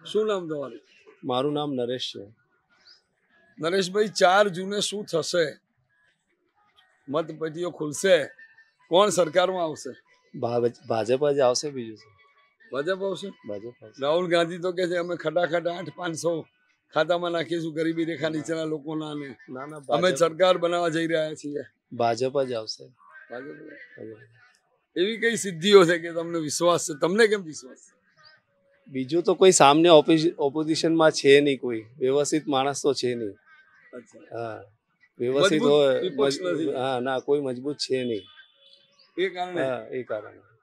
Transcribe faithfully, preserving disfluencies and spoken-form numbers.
શું નામ તમારું? મારું નામ નરેશ છે. નરેશભાઈ, ચાર જૂને શું થશે? મતપેટીઓ ખુલશે, કોણ સરકારમાં આવશે? ભાજપ જ આવશે. બીજું શું? ભાજપ આવશે. ભાજપ આવશે. રાહુલ ગાંધી તો કે છે અમે ખટાખટ આઠ પાંચસો ખાતામાં નાખીશું ગરીબી રેખા નીચેના લોકોના, ને ના ના, અમે સરકાર બનાવવા જઈ રહ્યા છીએ. ભાજપ જ આવશે. ભાજપ. એવી કઈ સિદ્ધિઓ છે કે તમને વિશ્વાસ છે? તમને કેમ વિશ્વાસ છે? બીજું તો કોઈ સામને ઓપોઝિશનમાં છે નહીં, કોઈ વ્યવસ્થિત માણસ તો છે નહીં. હા, વ્યવસ્થિત હોય. હા ના, કોઈ મજબૂત છે નહીં. એ કારણે હા, એ કારણે